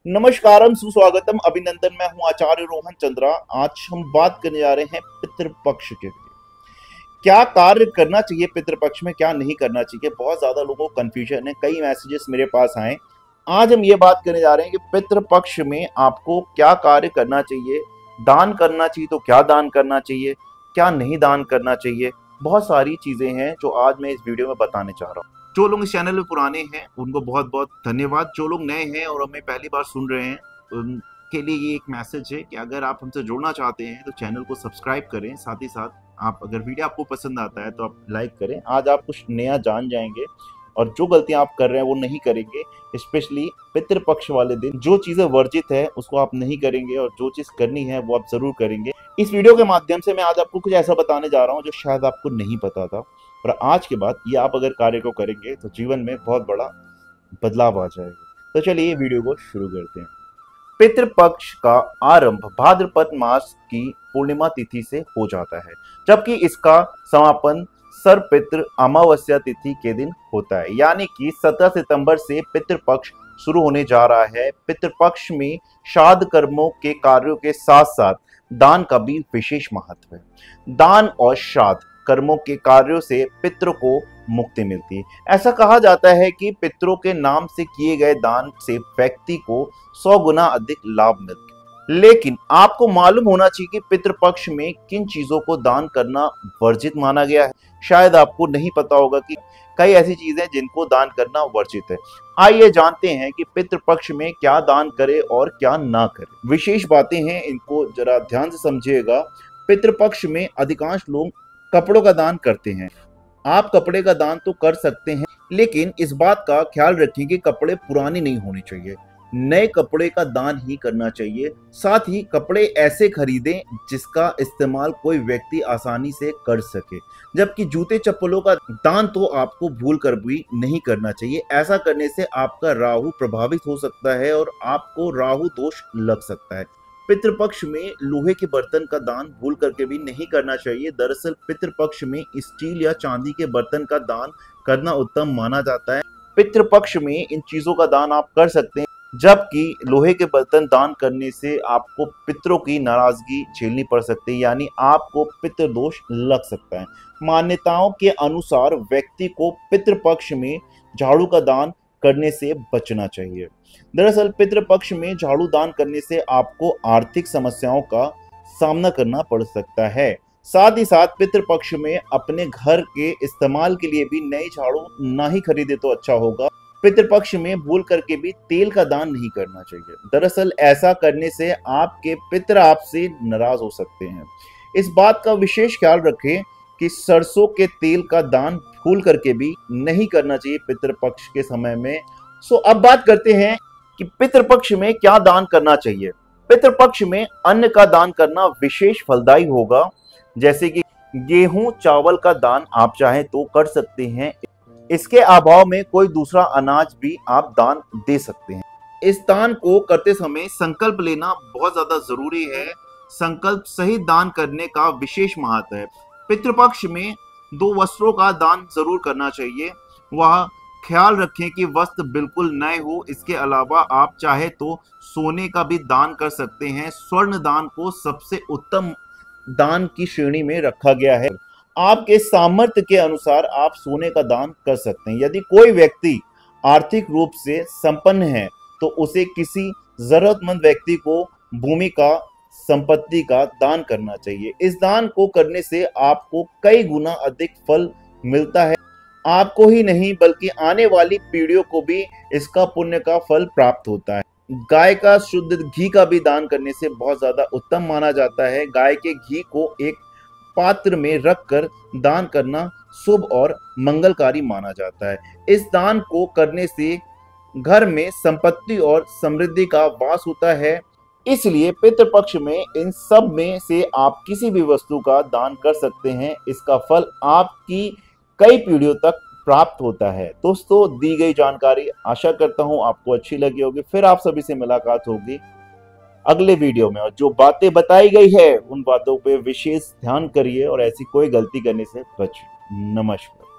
नमस्कारम, सुस्वागतम, अभिनंदन। मैं हूं आचार्य रोहन चंद्रा। आज हम बात करने जा रहे हैं पितृपक्ष के लिए। क्या कार्य करना चाहिए पितृपक्ष में, क्या नहीं करना चाहिए। बहुत ज्यादा लोगों को कंफ्यूजन है, कई मैसेजेस मेरे पास आए। आज हम ये बात करने जा रहे हैं कि पितृपक्ष में आपको क्या कार्य करना चाहिए, दान करना चाहिए तो क्या दान करना चाहिए, क्या नहीं दान करना चाहिए। बहुत सारी चीजें हैं जो आज मैं इस वीडियो में बताने चाह रहा हूँ। जो लोग इस चैनल में पुराने हैं उनको बहुत बहुत धन्यवाद। जो लोग नए हैं और हमें पहली बार सुन रहे हैं उनके लिए ये एक मैसेज है कि अगर आप हमसे जुड़ना चाहते हैं तो चैनल को सब्सक्राइब करें। साथ ही साथ आप अगर वीडियो आपको पसंद आता है तो आप लाइक करें। आज आप कुछ नया जान जाएंगे और जो गलतियां आप कर रहे हैं वो नहीं करेंगे। स्पेशली पितृपक्ष वाले दिन जो चीजें वर्जित है उसको आप नहीं करेंगे और जो चीज करनी है वो आप जरूर करेंगे। इस वीडियो के माध्यम से मैं आज आपको कुछ ऐसा बताने जा रहा हूँ जो शायद आपको नहीं पता था, और आज के बाद ये आप अगर कार्य को करेंगे तो जीवन में बहुत बड़ा बदलाव आ जाएगा। तो चलिए वीडियो को शुरू करते हैं। पितृपक्ष का आरंभ भाद्रपद मास की पूर्णिमा तिथि से हो जाता है, जबकि इसका समापन सर्वपितृ अमावस्या तिथि के दिन होता है। यानी कि 17 सितंबर से पितृपक्ष शुरू होने जा रहा है। पितृपक्ष में श्राद्ध कर्मों के कार्यों के साथ साथ दान का भी विशेष महत्व है। दान और श्राद्ध कर्मों के कार्यों से पितरों को मुक्ति मिलती है। ऐसा कहा जाता है कि पितरों के नाम से किए गए दान से व्यक्ति को 100 गुना अधिक लाभ मिलता है। लेकिन आपको मालूम होना चाहिए कि पितृपक्ष में किन चीजों को दान करना वर्जित माना गया है। शायद आपको नहीं पता होगा कि कई ऐसी चीजें जिनको दान करना वर्जित है। आइए जानते हैं कि पितृपक्ष में क्या दान करें और क्या ना करें। विशेष बातें हैं, इनको जरा ध्यान से समझिएगा। पितृपक्ष में अधिकांश लोग कपड़ों का दान करते हैं। आप कपड़े का दान तो कर सकते हैं, लेकिन इस बात का ख्याल रखें कि कपड़े पुराने नहीं होने चाहिए। नए कपड़े का दान ही करना चाहिए। साथ ही कपड़े ऐसे खरीदें जिसका इस्तेमाल कोई व्यक्ति आसानी से कर सके। जबकि जूते चप्पलों का दान तो आपको भूल कर भी नहीं करना चाहिए। ऐसा करने से आपका राहु प्रभावित हो सकता है और आपको राहु दोष लग सकता है। पितृपक्ष में लोहे के बर्तन का दान भूल करके भी नहीं करना चाहिए। दरअसल पितृपक्ष में स्टील या चांदी के बर्तन का दान करना उत्तम माना जाता है। पितृपक्ष में इन चीजों का दान आप कर सकते हैं, जबकि लोहे के बर्तन दान करने से आपको पितरों की नाराजगी झेलनी पड़ सकती है, यानी आपको पितृदोष लग सकता है। मान्यताओं के अनुसार व्यक्ति को पितृपक्ष में झाड़ू का दान करने से बचना चाहिए। दरअसल पितृपक्ष में झाड़ू दान करने से आपको आर्थिक समस्याओं का सामना करना पड़ सकता है। साथ ही साथ पितृपक्ष में अपने घर के इस्तेमाल के लिए भी नई झाड़ू ना ही खरीदे तो अच्छा होगा। पितृपक्ष में भूल करके भी तेल का दान नहीं करना चाहिए। दरअसल ऐसा करने से आपके पितर आपसे नाराज हो सकते हैं। इस बात का विशेष ख्याल रखें कि सरसों के तेल का दान भूल करके भी नहीं करना चाहिए पितृपक्ष के समय में। अब बात करते हैं कि पितृपक्ष में क्या दान करना चाहिए। पितृपक्ष में अन्न का दान करना विशेष फलदायी होगा। जैसे कि गेहूं चावल का दान आप चाहें तो कर सकते हैं। इसके अभाव में कोई दूसरा अनाज भी आप दान दे सकते हैं। इस दान को करते समय संकल्प लेना बहुत ज्यादा जरूरी है। संकल्प सहित दान करने का विशेष महत्व है। पितृपक्ष में 2 वस्त्रों का दान जरूर करना चाहिए। वह ख्याल रखें कि वस्त्र बिल्कुल नए हो। इसके अलावा आप चाहे तो सोने का भी दान कर सकते हैं। स्वर्ण दान को सबसे उत्तम दान की श्रेणी में रखा गया है। आपके सामर्थ्य के अनुसार आप सोने का दान कर सकते हैं। यदि कोई व्यक्ति आर्थिक रूप से संपन्न है तो उसे किसी जरूरतमंद व्यक्ति को भूमि का, संपत्ति का दान करना चाहिए। इस दान को करने से आपको कई गुना अधिक फल मिलता है। आपको ही नहीं बल्कि आने वाली पीढ़ियों को भी इसका पुण्य का फल प्राप्त होता है। गाय का शुद्ध घी का भी दान करने से बहुत ज्यादा उत्तम माना जाता है। गाय के घी को एक पात्र में रखकर दान करना शुभ और मंगलकारी माना जाता है। इस दान को करने से घर में संपत्ति और समृद्धि का वास होता है। इसलिए पितृपक्ष में इन सब में से आप किसी भी वस्तु का दान कर सकते हैं। इसका फल आपकी कई पीढ़ियों तक प्राप्त होता है। दोस्तों, दी गई जानकारी आशा करता हूं आपको अच्छी लगी होगी। फिर आप सभी से मुलाकात होगी अगले वीडियो में, और जो बातें बताई गई है उन बातों पे विशेष ध्यान करिए और ऐसी कोई गलती करने से बचिए। नमस्कार।